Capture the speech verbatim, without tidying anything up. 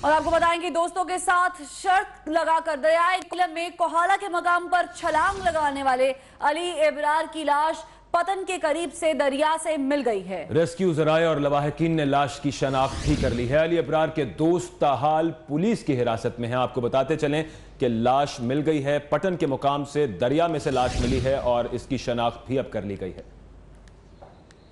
और आपको बताएं कि दोस्तों के साथ शर्त लगाकर दरियाए में कोहाला के मकाम पर छलांग लगाने वाले अली एबरार की लाश पतन के करीब से दरिया से मिल गई है। रेस्क्यू जराये और लवाहकीन ने लाश की शनाख्त भी कर ली है। अली एबरार के दोस्त ताहाल पुलिस की हिरासत में हैं। आपको बताते चलें कि लाश मिल गई है, पटन के मुकाम से दरिया में से लाश मिली है और इसकी शनाख्त भी अब कर ली गई है।